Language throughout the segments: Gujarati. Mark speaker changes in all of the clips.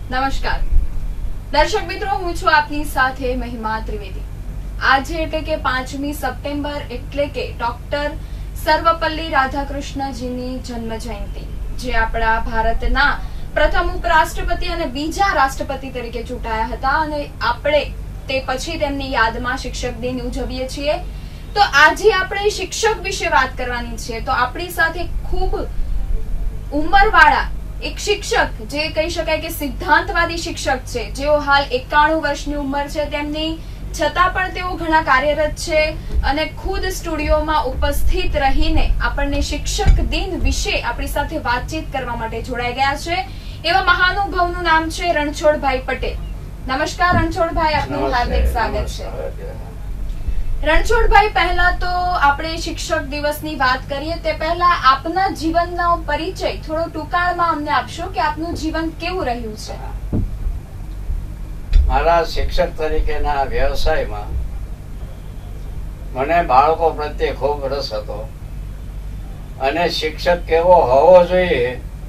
Speaker 1: નમસ્કાર દર્શક મિત્રો, હું છું આપની સાથે મહિમા ત્રિવેદી। આજે એટલે કે 5મી સપ્ટેમ્બર એટલે કે ડોક્ટર સર્વપલ્લી રાધાકૃષ્ણજીની જન્મ જયંતિ, જે આપણા ભારતના પ્રથમ ઉપરાષ્ટ્રપતિ અને બીજા રાષ્ટ્રપતિ તરીકે ચૂંટાયા હતા અને આપણે તે પછી તેમની યાદમાં શિક્ષક દિન ઉજવીએ છીએ। તો આજે આપણે શિક્ષક વિશે વાત કરવાની છે। તો આપણી સાથે ખૂબ ઉંમરવાળા એક શિક્ષક, જે કહી શકાય કે સિદ્ધાંતવાદી શિક્ષક છે, જેઓ હાલ 91 વર્ષની ઉંમર છે તેમની, છતાં પણ તેઓ ઘણા કાર્યરત છે અને ખુદ સ્ટુડિયોમાં ઉપસ્થિત રહીને આપણને શિક્ષક દિન વિશે આપણી સાથે વાતચીત કરવા માટે જોડાઈ ગયા છે। એવા મહાનુભાવનું નામ છે રણછોડભાઈ પટેલ। નમસ્કાર રણછોડભાઈ, આપનું હાર્દિક સ્વાગત છે। રણછોડભાઈ, પહેલા તો આપણે શિક્ષક દિવસની વાત કરીએ તે પહેલા આપના જીવનનો પરિચય થોડો ટૂંકાણમાં અમને આપશો કે આપનું જીવન કેવું રહ્યું છે?
Speaker 2: મારા શિક્ષક તરીકેના વ્યવસાયમાં મને બાળકો પ્રત્યે ખૂબ રસ હતો અને શિક્ષક કેવો હોવો જોઈએ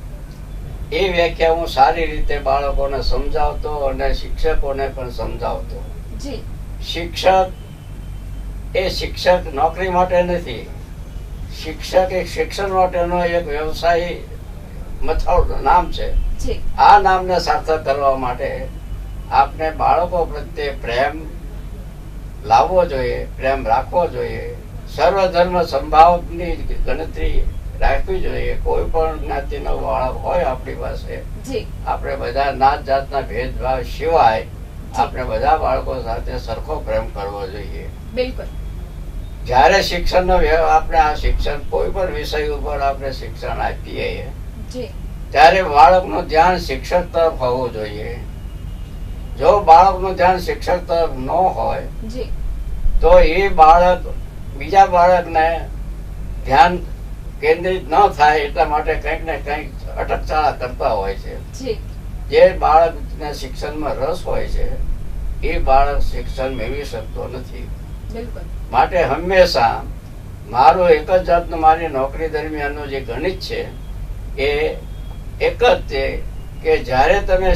Speaker 2: એ વ્યાખ્યા હું સારી રીતે બાળકોને સમજાવતો અને શિક્ષકોને પણ સમજાવતો। શિક્ષક એ શિક્ષક નોકરી માટે નથી, શિક્ષક એક શિક્ષણ માટેનો એક વ્યવસાય મથાળું નામ છે। આ નામને સાર્થક કરવા માટે આપને બાળકો પ્રત્યે પ્રેમ લાવવો જોઈએ, પ્રેમ રાખવો જોઈએ, સર્વધર્મ સંભાવની ગણતરી રાખવી જોઈએ। કોઈ પણ જ્ઞાતિનો બાળક હોય આપણી પાસે, આપણે બધા નાત જાતના ભેદભાવ સિવાય આપણે બધા બાળકો સાથે સરખો પ્રેમ કરવો જોઈએ।
Speaker 1: બિલકુલ।
Speaker 2: જયારે શિક્ષણનો આપણે આ શિક્ષણ કોઈ પણ વિષય ઉપર આપણે શિક્ષણ આપીએ ત્યારે બાળકનું ધ્યાન શિક્ષક તરફ હોવું જોઈએ। જો બાળકનું ધ્યાન શિક્ષક તરફ ન હોય તો એ બાળક બીજા બાળકને ધ્યાન કેન્દ્રિત ન થાય એટલા માટે કંઈક ને કંઈક અટકચાળા કરતા હોય છે। જે બાળકને શિક્ષણમાં રસ હોય છે એ બાળક શિક્ષણ મેળવી શકતો નથી। માટે હંમેશા મારું એક જ જાતનું મારી નોકરી દરમિયાનનું જે ગણિત છે એ એક જ છે કે જ્યારે તમે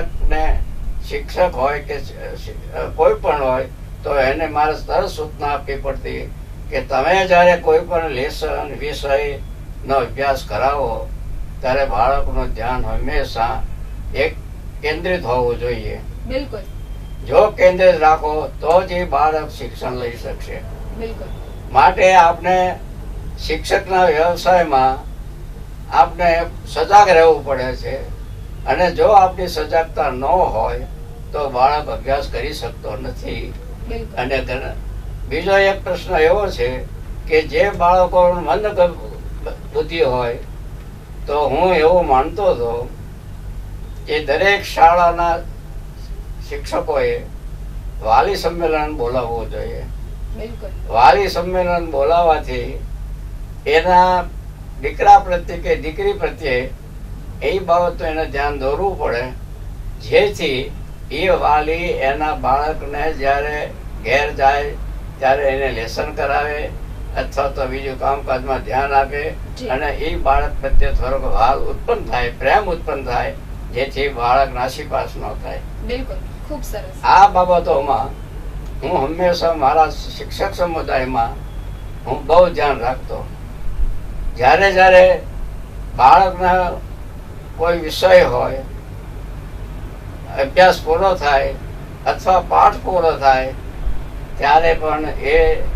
Speaker 2: શિક્ષક હોય કે કોઈ પણ હોય તો એને મારે તરત સૂચના આપવી પડતી કે તમે જયારે કોઈ પણ લેસન વિષય નો અભ્યાસ કરાવો ત્યારે બાળકનું ધ્યાન હંમેશા એક કેન્દ્રિત હોવું જોઈએ।
Speaker 1: બિલકુલ।
Speaker 2: જો કેન્દ્રિત રાખો તો જ એ બાળક શિક્ષણ લઈ શકશે। માટે આપણે શિક્ષકના વ્યવસાયમાં આપણે સજાગ રહેવું પડે છે અને જો આપણી સજાગતા ન હોય તો બાળક અભ્યાસ કરી શકતો નથી। અને બીજો એક પ્રશ્ન એવો છે કે જે બાળકોનું મંદ બુદ્ધિ હોય તો હું એવું માનતો હતો કે દરેક શાળાના શિક્ષકોએ વાલી સંમેલન બોલાવવું જોઈએ। વાલી સંમેલન બોલાવવાથી એના દીકરા પ્રત્યે કે દીકરી પ્રત્યે એ બાબતો એને ધ્યાન દોરવું પડે, જેથી એ વાલી એના બાળકને જ્યારે ઘેર જાય ત્યારે એને લેસન કરાવે અથવા તો બીજું કામકાજમાં ધ્યાન આપે અને એ બાળક પ્રત્યે થોડોક ભાવ ઉત્પન્ન થાય, પ્રેમ ઉત્પન્ન થાય, જેથી બાળક નાસીપાસ ન થાય।
Speaker 1: બિલકુલ, ખૂબ સરસ।
Speaker 2: આ બાબતોમાં હું હંમેશા મારા શિક્ષક સમુદાયમાં હું બહુ ધ્યાન રાખતો। જ્યારે બાળકના કોઈ વિષય હોય, અભ્યાસ પૂરો થાય અથવા પાઠ પૂરો થાય ત્યારે પણ એ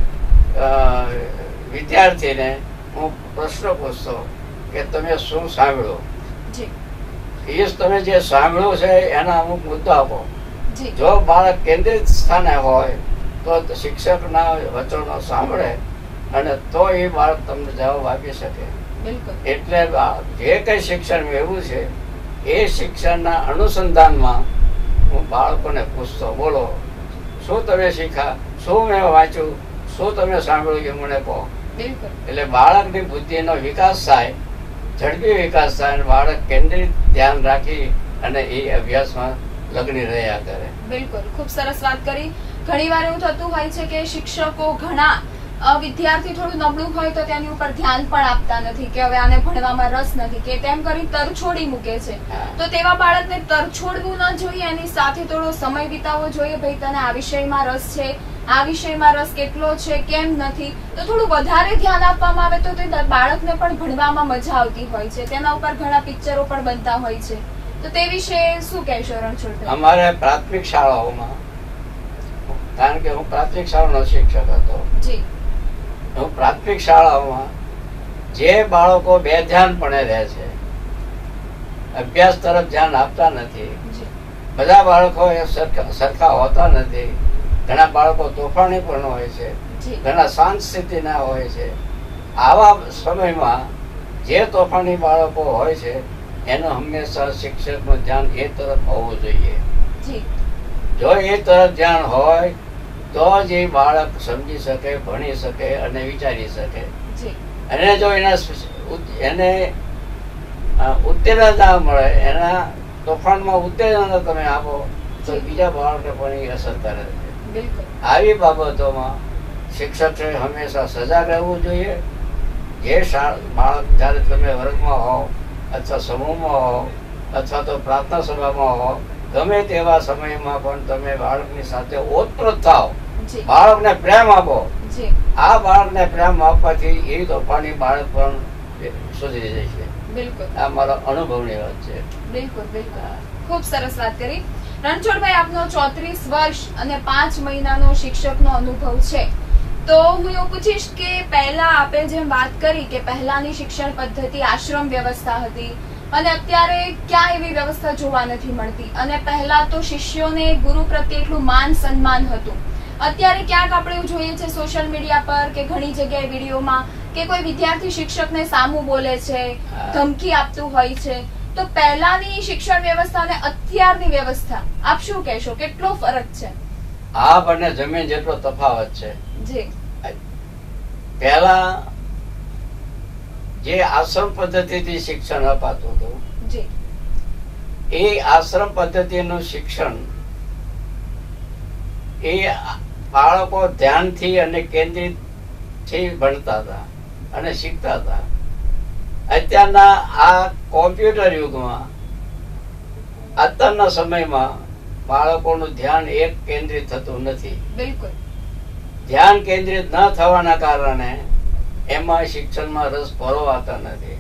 Speaker 2: વિદ્યાર્થીને હું પ્રશ્ન પૂછતો કે તમે શું સાંભળ્યું, એ તમે જે સાંભળ્યું છે એના અમુક મુદ્દા આપો। જો બાળક કેન્દ્રિત સ્થાને હોય તો શિક્ષકના વચનો સાંભળે અને તો એ બાળક તમને જવાબ આપી શકે। એટલે જે કઈ શિક્ષણ મેળવ્યું છે એ શિક્ષણના અનુસંધાનમાં હું બાળકોને પૂછતો, બોલો શું તમે શીખ્યા, શું મેં વાંચ્યું, શું તમે સાંભળ્યું, એ મને કહો। એટલે બાળકની બુદ્ધિનો વિકાસ થાય, ઝડપી વિકાસ થાય અને બાળક કેન્દ્રિત ધ્યાન રાખી અને એ અભ્યાસમાં લગ્ન રહ્યા કરે।
Speaker 1: બિલકુલ, ખૂબ સરસ વાત કરી। ઘણી વાર એવું થતું હોય છે કે શિક્ષકો ઘણા વિદ્યાર્થી થોડું નબળું હોય તો તેની ઉપર ધ્યાન પણ આપતા નથી કે હવે આને ભણવામાં રસ નથી કે તેમ કરી તરછોડી મૂકે છે. તો તેવા બાળકને તરછોડવું ન જોઈએ, એની સાથે થોડો સમય વિતાવવો જોઈએ. ભાઈ તને આ વિષયમાં રસ છે, આ વિષયમાં રસ કેટલો છે, કેમ નથી, તો થોડું વધારે ધ્યાન આપવામાં આવે તો તે બાળકને પણ ભણવામાં મજા આવતી હોય છે. તેના ઉપર ઘણા પિક્ચરો પણ બનતા હોય છે. તો તે વિશે શું કહેશો રણછોડભાઈ?
Speaker 2: અમારે પ્રાથમિક શાળાઓમાં, કારણ કે હું પ્રાથમિક શાળાનો શિક્ષક હતો, હું પ્રાથમિક શાળાઓમાં જે બાળકો બેધ્યાનપણે રહે છે, અભ્યાસ તરફ ધ્યાન આપતા નથી, બધા બાળકો એ સરખા હોતા નથી. ઘણા બાળકો તોફાની પણ હોય છે, ઘણા શાંત સ્થિતિના હોય છે. આવા સમયમાં જે તોફાની બાળકો હોય છે એનું હંમેશા શિક્ષકનું ધ્યાન એ તરફ હોવું જોઈએ. જો એ તરફ ધ્યાન હોય તો જ એ બાળક સમજી શકે, ભણી શકે અને વિચારી શકે. અને જો એને ઉત્તેજના ના મળે, એના તોફાનમાં ઉત્તેજના તમે આપો તો બીજા બાળકને પણ એ અસર કરે છે. આવી બાબતોમાં શિક્ષકે હંમેશા સજાગ રહેવું જોઈએ. જે બાળક જ્યારે તમે વર્ગમાં હો અથવા સમૂહમાં હો અથવા તો પ્રાર્થના સભામાં હો, ગમે તેવા સમયમાં પણ તમે બાળકની સાથે ઓતપ્રોત થાવ, બાળકને પ્રેમ આપો. આ બાળકને પ્રેમ આપવાથી એ તોફાની બાળક પણ સુધરી જશે. આ મારો અનુભવની વાત છે.
Speaker 1: બિલકુલ બિલકુલ, ખૂબ સરસ વાત કરી રણછોડભાઈ. આપનો 34 વર્ષ અને 5 મહિનાનો શિક્ષકનો અનુભવ છે. તો હું એવું પૂછીશ કે પહેલા આપે જેમ વાત કરી કે પહેલાની શિક્ષણ પદ્ધતિ આશ્રમ વ્યવસ્થા હતી અને અત્યારે ક્યાં એવી વ્યવસ્થા જોવા નથી મળતી. અને પહેલા તો શિષ્યોને ગુરુ પ્રત્યે એટલું માન સન્માન હતું. અત્યારે ક્યાંક આપણે એવું જોઈએ છે સોશિયલ મીડિયા પર કે ઘણી જગ્યાએ વિડીયોમાં કે કોઈ વિદ્યાર્થી શિક્ષકને સામું બોલે છે, ધમકી આપતું હોય છે. તો પહેલાની શિક્ષણ વ્યવસ્થા અને અત્યારની વ્યવસ્થા આપ શું કહેશો, કેટલો ફરક છે?
Speaker 2: આ બંને જમીન જેટલો તફાવત છે.
Speaker 1: જી,
Speaker 2: પહેલા જે આશ્રમ પદ્ધતિથી શિક્ષણ અપાતું હતું,
Speaker 1: જી,
Speaker 2: એ આશ્રમ પદ્ધતિનું શિક્ષણ એ બાળકો ધ્યાનથી અને કેન્દ્રિત થી ભણતા હતા અને શીખતા હતા. અત્યારના આ કોમ્પ્યુટર યુગમાં, અત્યારના સમયમાં બાળકોનું ધ્યાન એક કેન્દ્રિત થતું નથી.
Speaker 1: બિલકુલ.
Speaker 2: ધ્યાન કેન્દ્રિત ન થવાના કારણે એમાં શિક્ષણમાં રસ પરોવાતા નથી.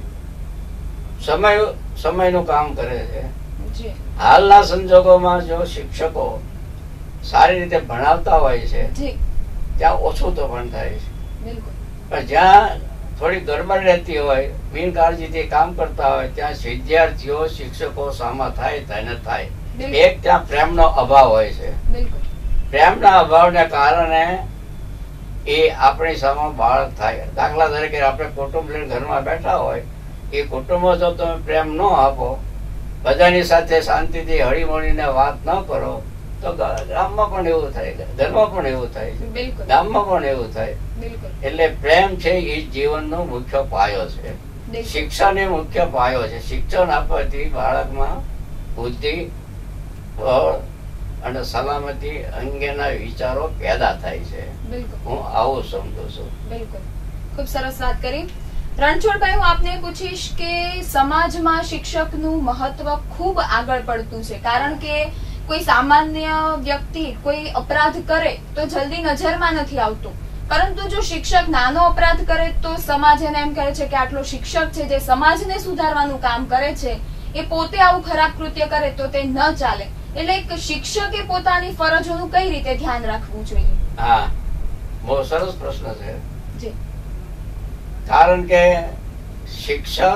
Speaker 2: સમયનું કામ કરે છે. હાલના સંજોગોમાં જો શિક્ષકો સારી રીતે ભણાવતા હોય છે ત્યાં ઓછું તો પણ થાય છે. પણ જ્યાં થોડી ગડબડ રહેતી હોય, બિનકાળજીથી કામ કરતા હોય, ત્યાં વિદ્યાર્થીઓ શિક્ષકો સામા થાય. એક ત્યાં પ્રેમનો અભાવ હોય છે. પ્રેમના અભાવને કારણે એ આપણી સામે બાળક થાય. દાખલા તરીકે આપણે કુટુંબ લઈને ઘરમાં બેઠા હોય, એ કુટુંબમાં જો તમે પ્રેમ ન આપો, બધાની સાથે શાંતિથી હળી મળીને વાત ન કરો, તો ગામમાં પણ એવું થાય, ઘરમાં પણ એવું થાય છે, ગામમાં પણ એવું થાય. એટલે પ્રેમ છે એ જીવનનો મુખ્ય પાયો છે. શિક્ષણ એ મુખ્ય પાયો છે. શિક્ષણ આપવાથી બાળકમાં બુદ્ધિ, બળ અને સલામતી અંગેના વિચારો પેદા થાય છે. હું આવું સમજુ છું.
Speaker 1: બિલકુલ, ખૂબ સરસ વાત કરી રણછોડભાઈ. હું આપને પૂછીશ કે સમાજમાં શિક્ષકનું મહત્વ ખૂબ આગળ પડતું છે, કારણ કે કોઈ સામાન્ય વ્યક્તિ કોઈ અપરાધ કરે તો જલ્દી નજરમાં નથી આવતું, પરંતુ જો શિક્ષક નાનો અપરાધ કરે તો સમાજ એને એમ કહે છે કે આટલો શિક્ષક છે જે સમાજને સુધારવાનું કામ કરે છે, એ પોતે આવું ખરાબ કૃત્ય કરે તો તે ન ચાલે. એટલે એક શિક્ષકે પોતાની ફરજોનું કઈ રીતે ધ્યાન રાખવું જોઈએ?
Speaker 2: હા, બહુ સરસ પ્રશ્ન છે. જી, કારણ કે શિક્ષક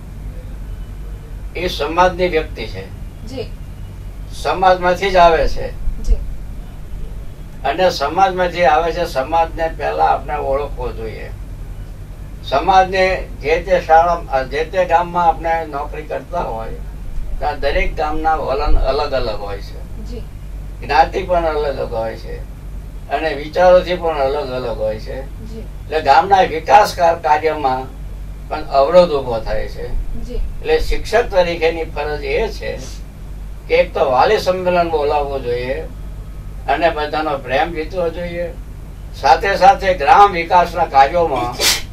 Speaker 2: એ સમાજની વ્યક્તિ છે. જી, સમાજમાંથી જ આવે છે. જી, અને સમાજમાંથી આવે છે. સમાજને પહેલા આપણે ઓળખવો જોઈએ. સમાજને જે તે શાળા, જે તે ગામમાં આપણે નોકરી કરતા હોય ત્યાં દરેક ગામના વલણ અલગ અલગ હોય છે, જ્ઞાતિ પણ અલગ હોય છે અને વિચારોથી પણ અલગ અલગ હોય છે. એટલે ગામના વિકાસ કાર્યમાં પણ અવરોધ ઉભો થાય છે. એટલે શિક્ષક તરીકેની ફરજ એ છે કે એક તો વાલી સંમેલન બોલાવવું જોઈએ અને બધાનો પ્રેમ જીતવો જોઈએ સાથે સાથે ગ્રામ વિકાસના કાર્યોમાં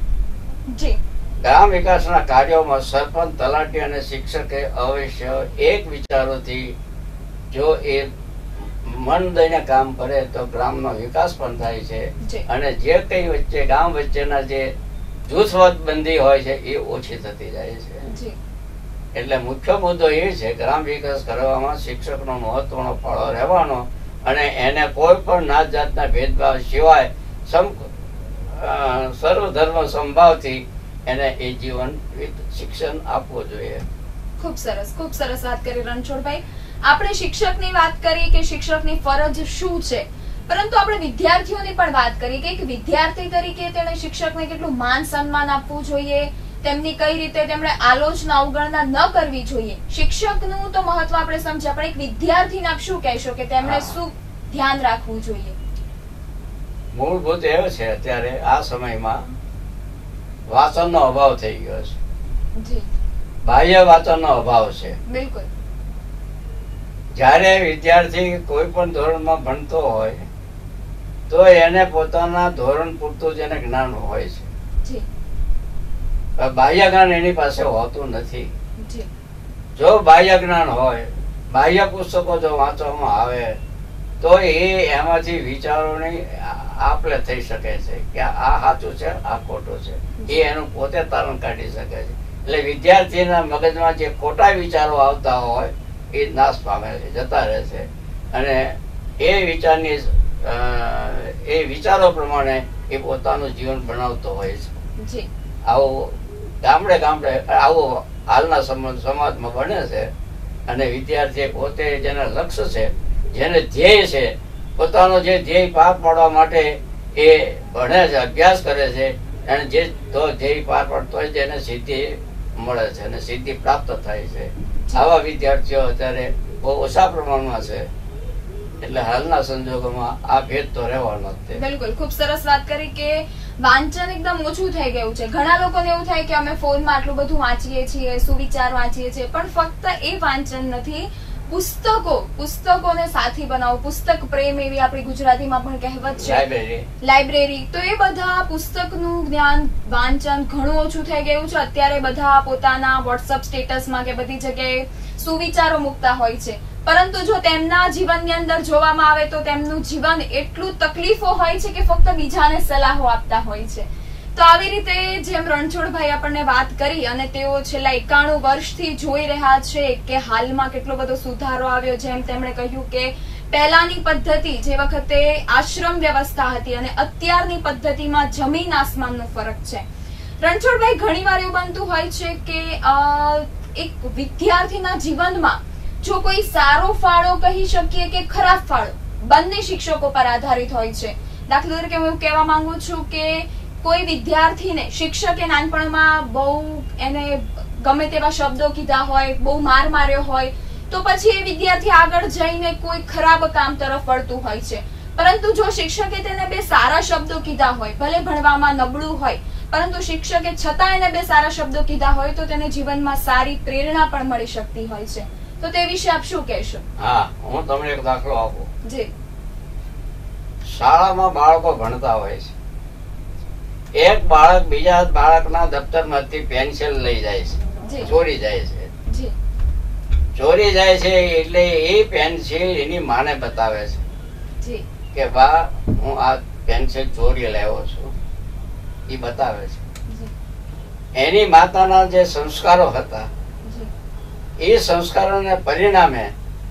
Speaker 2: સરપંચ, તલાટી અને શિક્ષકે અવશ્ય એક વિચારોથી જો એ મન દઈને કામ કરે તો ગ્રામનો વિકાસ પણ થાય છે અને જે કઈ વચ્ચે ગામ વચ્ચેના જે જૂથબંધી હોય છે એ ઓછી થતી જાય છે. એટલે મુખ્ય મુદ્દો એ છે ગ્રામ વિકાસ કરવામાં શિક્ષકનો મહત્વનો ફાળો રહેવાનો અને એને કોઈ પણ નાત જાતના ભેદભાવ સિવાય સર્વ ધર્મ સંભાવથી એને એ જીવન શિક્ષણ આપવું જોઈએ.
Speaker 1: ખૂબ સરસ વાત કરી રણછોડભાઈ. આપણે શિક્ષકની વાત કરી કે શિક્ષકની ફરજ શું છે, પરંતુ આપણે વિદ્યાર્થીઓની પણ વાત કરી કે એક વિદ્યાર્થી તરીકે તેણે શિક્ષકને કેટલું માન સન્માન આપવું જોઈએ, તેમની કઈ રીતે તેમણે આલોચના અવગણના ન કરવી જોઈએ. શિક્ષકનું તો મહત્વ આપણે સમજ્યા, પણ એક વિદ્યાર્થીને આપ શું કહેશો કે તેમણે શું ધ્યાન રાખવું જોઈએ?
Speaker 2: મૂળભૂત એવું છે અત્યારે આ સમયમાં વાંચનનો અભાવ થઈ ગયો છે, બાહ્ય વાંચનનો અભાવ છે.
Speaker 1: બિલકુલ.
Speaker 2: જ્યારે વિદ્યાર્થી કોઈ પણ ધોરણમાં ભણતો હોય તો એને પોતાના ધોરણ પૂરતું જ એને જ્ઞાન હોય છે, બાહ્ય જ્ઞાન એની પાસે હોતું નથી. જો બાહ્ય જ્ઞાન હોય, બાહ્ય પુસ્તકો જો વાંચવામાં આવે તો એ એમાંથી વિચારોની આપલે થઈ શકે છે કે આ સાચું છે, આ ખોટું છે, એ એનું પોતે તારણ કાઢી શકે છે. એટલે વિદ્યાર્થીના મગજમાં જે ખોટા વિચારો આવતા હોય એ નાશ પામે છે, જતા રહે છે અને એ વિચારો પ્રમાણે એ પોતાનું જીવન બનાવતો હોય છે. આવું ગામડે આવું હાલના સમાજમાં બને છે અને વિદ્યાર્થી પોતે જેના લક્ષ્ય છે, જેને ધ્યેય છે, પોતાનો જે ધ્યેય પાર પાડવા માટે એ ભણે છે, અભ્યાસ કરે છે અને જે ધ્યેય પાર પાડતો હોય તેને સિદ્ધિ મળે છે અને સિદ્ધિ પ્રાપ્ત થાય છે. આવા વિદ્યાર્થીઓ અત્યારે બહુ ઓછા પ્રમાણમાં છે. એટલે હાલના સંજોગોમાં આ ભેદ તો રહેવાનો જ છે.
Speaker 1: બિલકુલ. ખૂબ સરસ વાત કરી કે વાંચન એકદમ ઓછું થઈ ગયું છે. ઘણા લોકોને એવું થાય કે અમે ફોનમાં આટલું બધું વાંચીએ છીએ, સુવિચાર વાંચીએ છીએ, પણ ફક્ત એ વાંચન નથી, પુસ્તકોને સાથી બનાવો. પુસ્તક પ્રેમ એવી આપણી ગુજરાતીમાં પણ કહેવત છે, લાઇબ્રેરી. તો એ બધા પુસ્તકનું જ્ઞાન, વાંચન ઘણું ઓછું થઈ ગયું છે. અત્યારે બધા પોતાના વોટ્સઅપ સ્ટેટસમાં કે બધી જગ્યાએ સુવિચારો મૂકતા હોય છે, પરંતુ જો તેમના જીવનની અંદર જોવામાં આવે તો તેમનું જીવન એટલું તકલીફો હોય છે કે ફક્ત બીજાને સલાહો આપતા હોય છે. તો આવી રીતે જેમ રણછોડભાઈ આપણને વાત કરી અને તેઓ છેલ્લા 91 વર્ષથી જોઈ રહ્યા છે કે હાલમાં કેટલો બધો સુધારો આવ્યો. જેમ તેમણે કહ્યું કે પહેલાની પદ્ધતિ જે વખતે આશ્રમ વ્યવસ્થા હતી અને અત્યારની પદ્ધતિમાં જમીન આસમાનનો ફરક છે. રણછોડભાઈ, ઘણીવાર એવું બનતું હોય છે કે એક વિદ્યાર્થીના જીવનમાં જો કોઈ સારો ફાળો કહી શકીએ કે ખરાબ ફાળો, બંને શિક્ષકો પર આધારિત હોય છે. દાખલા તરીકે હું એવું કહેવા માંગુ છું કે કોઈ વિદ્યાર્થીને શિક્ષકે નાનપણમાં બહુ એને ગમે તેવા શબ્દો કીધા હોય, બહુ માર માર્યો હોય, તો પછી એ વિદ્યાર્થી આગળ જઈને કોઈ ખરાબ કામ તરફ વળતું હોય છે. પરંતુ જો શિક્ષકે તેને 2 સારા શબ્દો કીધા હોય, ભલે ભણવામાં નબળું હોય, પરંતુ શિક્ષકે છતાં એને 2 સારા શબ્દો કીધા હોય તો તેને જીવનમાં સારી પ્રેરણા પણ મળી શકતી હોય છે. તો તે વિશે આપ શું કહેશો?
Speaker 2: હા, હું તમને એક દાખલો આપું.
Speaker 1: જી.
Speaker 2: શાળામાં બાળકો ભણતા હોય છે. એક બાળક બીજા બાળકના દફતરમાંથી પેન્સિલ લઈ જાય છે, ચોરી જાય છે. ચોરી જાય છે એટલે એ પેન્સિલ એની માને બતાવે છે કે બા હું આ પેન્સિલ ચોરી લાવ્યો છું, એ બતાવે છે. એની માતાના જે સંસ્કારો હતા એ સંસ્કારોને પરિણામે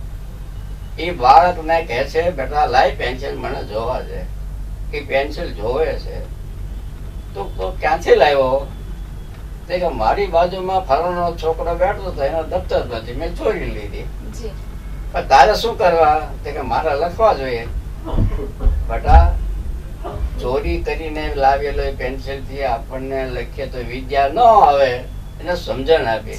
Speaker 2: એ બાળકને કહે છે બેટા લાય પેન્સિલ મને જોવા દે. એ પેન્સિલ જોવે છે તો ક્યાંથી લાવ્યો? તે કે મારી બાજુમાં ફલાણો છોકરો બેઠો હતો એના દફતર પરથી મેં ચોરી લીધી. પણ તારે શું કરવા? તે કે મારે લખવા જોઈએ. બેટા ચોરી કરીને લાવેલો પેન્સિલ થી આપણને લખીએ તો વિદ્યા ન આવે. એને સમજણ આપી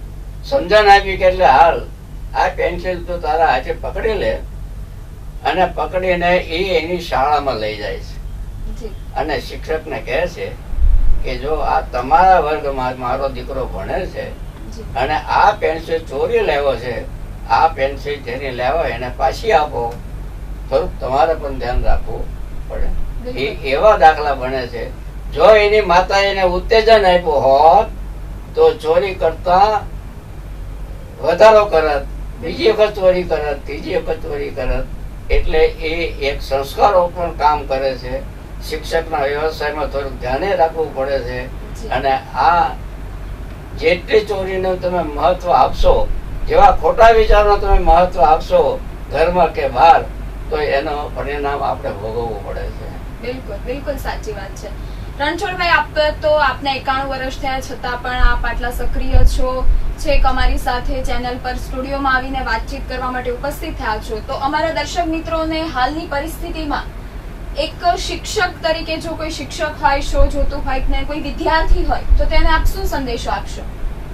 Speaker 2: કે એટલે હાલ આ પેન્સિલ તો તારા હાથે પકડી લે અને પકડીને એ એની શાળામાં લઈ જાય છે અને શિક્ષકને કહે છે કે જો આ તમારા વર્ગમાં મારો દીકરો ભણે છે અને આ પેન્સિલ ચોરી લેવો છે, આ પેન્સિલ જેને લેવો એને પાછી આપો. થોડુંક તમારે પણ ધ્યાન રાખવું પડે. એવા દાખલા બને છે. જો એની માતા એને ઉત્તેજન આપ્યું હોત તો ચોરી કરતા વધારો કરત, બીજી વખત ચોરી કરત, ત્રીજી વખત ચોરી કરત. એટલે એ એક સંસ્કારો પણ કામ કરે છે. શિક્ષકના વ્યવસાયમાં થોડુંક ધ્યાને રાખવું પડે છે. અને આ જેટલી ચોરીનું તમે મહત્વ આપશો, જેવા ખોટા વિચારનો તમે મહત્વ આપશો ઘરમાં કે બહાર, તો એનો પરિણામ આપણે ભોગવવું પડે છે.
Speaker 1: બિલકુલ બિલકુલ સાચી વાત છે. રણછોડભાઈ, આપ તો આપને 91 વર્ષ થયા છતાં પણ આપ આટલા સક્રિય છો, છેક અમારી સાથે ચેનલ પર સ્ટુડિયોમાં આવીને વાતચીત કરવા માટે ઉપસ્થિત થયા છો. તો અમારા દર્શક મિત્રોને હાલની પરિસ્થિતિમાં એક શિક્ષક તરીકે જો કોઈ શિક્ષક હોય, શો જોતું હોય ને કોઈ વિદ્યાર્થી હોય, તો તેને આપ શું સંદેશો આપશો?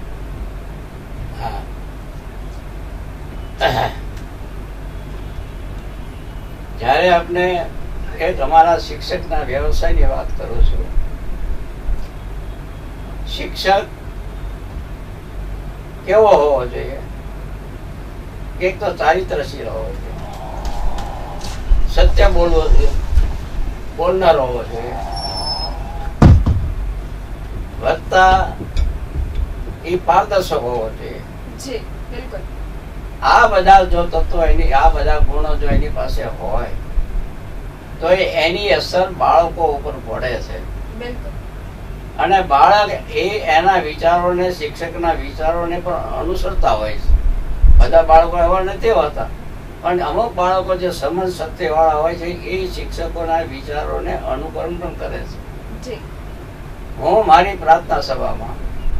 Speaker 2: જ્યારે આપણે અમારા શિક્ષકના વ્યવસાયની વાત કરું છું, શિક્ષક કેવો હોવો જોઈએ? એક તો ચારિત્રશીલ હોવો જોઈએ, સત્ય બોલનાર હોવો જોઈએ, વત્તા એ પારદર્શક હોવો જોઈએ. આ બધા જો તત્વો એની, આ બધા ગુણો જો એની પાસે હોય તો એની અસર બાળકો ઉપર પડે છે. અને બાળક એના વિચારોને, શિક્ષકના વિચારોને પણ અનુસરતા હોય છે. બધા બાળકો એવા નથી હોતા, પણ અમુક બાળકો જે સમજ શક્તિ વાળા હોય છે એ શિક્ષકોના વિચારોને અનુકરણ પણ કરે છે. હું મારી પ્રાર્થના સભામાં,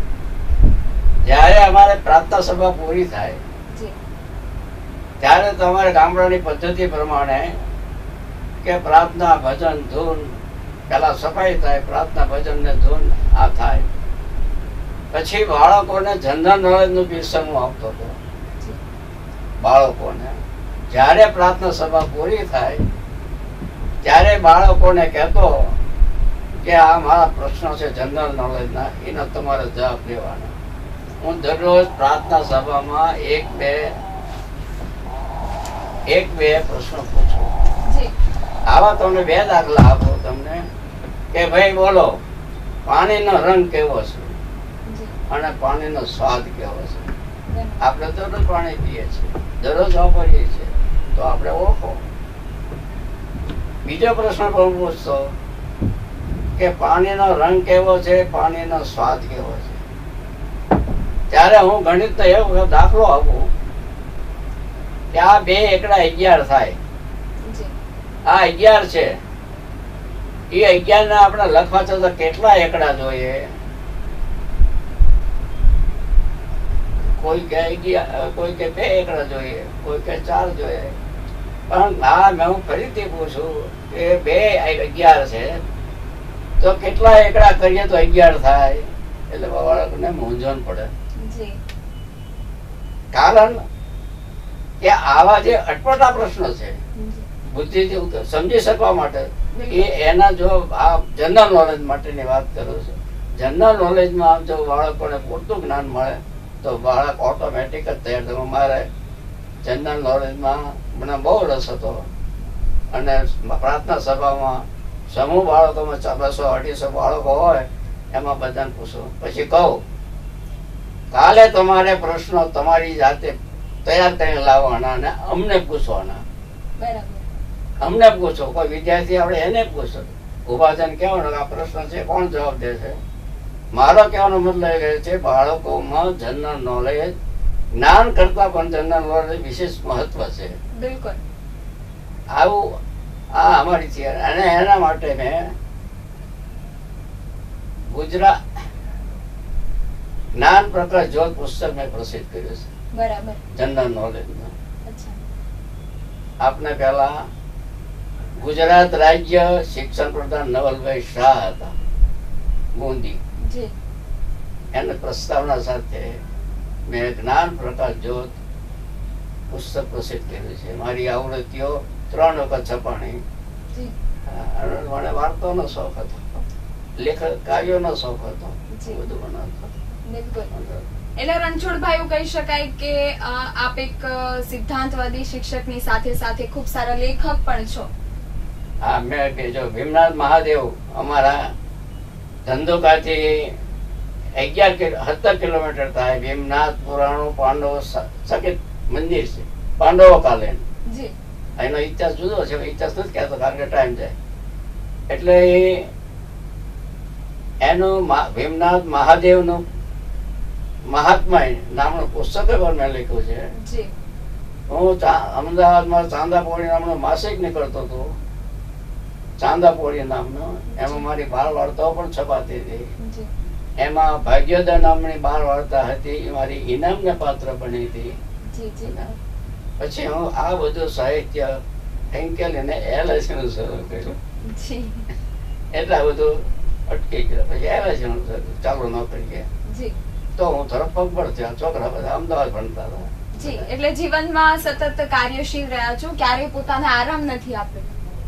Speaker 2: જયારે અમારે પ્રાર્થના સભા પૂરી થાય ત્યારે તમારે ગામડાની પદ્ધતિ પ્રમાણે કે પ્રાર્થના, ભજન, ધૂન, પેલા સફાઈ થાય, પ્રાર્થના, ભજન ને ધૂન આ થાય, પછી બાળકોને જનરલ નોલેજ નું પીરસણ આપતો હતો. બાળકોને જયારે પ્રાર્થના સભા પૂરી થાય ત્યારે બાળકોને કહેતો કે આ મારા પ્રશ્નો છે જનરલ નોલેજ ના, એનો તમારે જવાબ દેવાના. હું દરરોજ પ્રાર્થના સભામાં એક બે પ્રશ્નો પૂછું. આવા તમને 2 દાખલા આપો તમને કે ભાઈ બોલો, પાણીનો રંગ કેવો છે અને પાણીનો સ્વાદ કેવો છે? આપણે દરરોજ પાણી પીએ છીએ, દરરોજ વાપરીએ છીએ, તો આપણે ઓળખો. બીજો પ્રશ્ન પણ પૂછતો કે પાણીનો રંગ કેવો છે, પાણીનો સ્વાદ કેવો છે? ત્યારે હું ગણિતનો એવો દાખલો આપું કે આ 2 એકડા 11 થાય. આ 11 છે, એ 11 ને આપણે લખવા છતાં કેટલા એકડા જોઈએ? કોઈ કે 2 એકડા જોઈએ, કોઈ કે 4 જોઈએ. પણ હું ફરીથી પૂછું કે 2 11 છે તો કેટલા એકડા કરીએ તો 11 થાય? એટલે બાળકને મૂંઝવણ પડે. કારણ કે આવા જે અટપટા પ્રશ્નો છે બુદ્ધિથી સમજી શકવા માટે, એના જો આ જનરલ નોલેજ માટેની વાત કરું છું, જનરલ નોલેજમાં જો બાળકોને પૂરતું જ્ઞાન મળે તો બાળક ઓટોમેટિક જ તૈયાર થાય. મારે જનરલ નોલેજમાં મને બહુ રસ હતો અને પ્રાર્થના સભામાં સમૂહ બાળકોમાં 200-250 બાળકો હોય, એમાં બધાને પૂછું, પછી કહું કાલે તમારે પ્રશ્નો તમારી જાતે તૈયાર કરીને લાવવાના અને અમને પૂછવાના. અમને પૂછો, કોઈ વિદ્યાર્થી આપણે એને પૂછો, ઉભા થઈને કહેવાનું આ પ્રશ્ન છે, કોણ જવાબ દે છે? મારો કહેવાનો મતલબ એ છે બાળકોમાં જનરલ નોલેજ, જ્ઞાન કરતા પણ જનરલ નોલેજ વિશેષ મહત્વ છે. બિલકુલ આવું આ અમારી છે. અને એના માટે મેં ગુજરાત જ્ઞાન પ્રકાશ જ્યોત પુસ્તક મેં પ્રસિદ્ધ કર્યું છે. બરાબર. જનરલ નોલેજ માં આપને પહેલા ગુજરાત રાજ્ય શિક્ષણ પ્રધાન નવલભાઈ શાહ હતા મોદી, એને પ્રસ્તાવના સાથે મેં જ્ઞાન પ્રકાશ જ્યોત પુસ્તક પ્રસિદ્ધ કર્યું છે. મારી આવૃત્તિઓ 3 વખત છપાણી. મને વાર્તાનો શોખ હતો, લેખક કાવ્યોનો શોખ હતો, બધું બનાવતો.
Speaker 1: એટલે રણછોડભાઈ એવું કહી શકાય કે આપ એક સિદ્ધાંતવાદી શિક્ષકની સાથે સાથે ખૂબ સારા લેખક પણ છો.
Speaker 2: હા, મેં કે જો ભીમનાથ મહાદેવ અમારા ધંધુકાથી 17 કિલોમીટર થાય. ભીમનાથ પુરાણું પાંડવ સકિત મંદિર છે, પાંડવો કાલે. એનો ઇતિહાસ જુદો છે, ઇતિહાસ નથી કહેતો કારણ કે ટાઈમ જાય. એટલે એનું ભીમનાથ મહાદેવ નું મહાત્મા નામનું પુસ્તક પણ મેં લખ્યું છે. હું અમદાવાદમાં ચાંદાપોળી નામનું માસિક નીકળતો હતો, ચાંદાપોળી નામનું. એમાં મારી બાળ વાર્તાઓ પણ છપાતી હતી. એમાં ભાગ્યોદય નામની બાળ વાર્તા હતી, મારી ઇનામને પાત્ર બની હતી. પછી હું આ બધું સાહિત્ય ઠેંકેલીને LIC નું શરૂ કર્યું. એટલે આ બધું અટકી ગયું. પછી LIC નું ચાલુ ન કરીએ તો હું તરફ પગ પર થયા. છોકરા બધા અમદાવાદ ભણતા હતા.
Speaker 1: જી, એટલે જીવનમાં સતત કાર્યશીલ રહ્યા છો, ક્યારેય પોતાને આરામ નથી આપ્યો.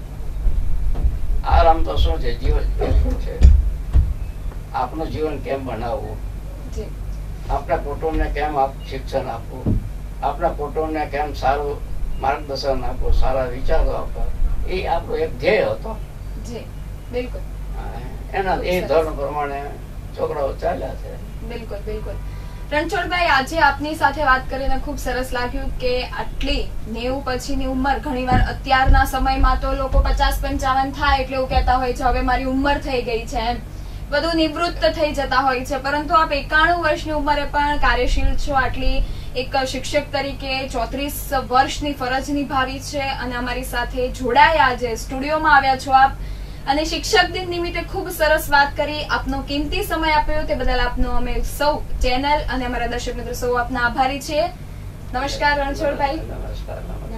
Speaker 2: આરામ તો શું છે, જીવન છે. આપનું જીવન કેમ બનાવવું, આપણા કુટુંબને કેમ શિક્ષણ આપવું, આપણા કુટુંબને કેમ સારું માર્ગદર્શન આપવું, સારા વિચારો આપવા, એ આપણો એક ધ્યેય હતો.
Speaker 1: બિલકુલ.
Speaker 2: એના એ ધોરણ પ્રમાણે છોકરાઓ ચાલ્યા છે.
Speaker 1: બિલકુલ બિલકુલ. રણછોડભાઈ, આજે આપની સાથે વાત કરીને ખૂબ સરસ લાગ્યું કે આટલી 90 પછીની ઉંમર, ઘણીવાર અત્યારના સમયમાં તો લોકો 50-55 થાય એટલે એવું કહેતા હોય છે હવે મારી ઉંમર થઈ ગઈ છે, એમ બધું નિવૃત્ત થઈ જતા હોય છે, પરંતુ આપ 91 વર્ષની ઉંમરે પણ કાર્યશીલ છો. આટલી એક શિક્ષક તરીકે 34 વર્ષની ફરજ નિભાવી છે અને અમારી સાથે જોડાયા, આજે સ્ટુડિયોમાં આવ્યા છો આપ, અને શિક્ષક દિન નિમિત્તે ખૂબ સરસ વાત કરી. આપનો કિંમતી સમય આપ્યો તે બદલ આપનો અમે સૌ ચેનલ અને અમારા દર્શક મિત્રો સૌ આપના આભારી છીએ. નમસ્કાર રણછોડભાઈ.
Speaker 2: નમસ્કાર.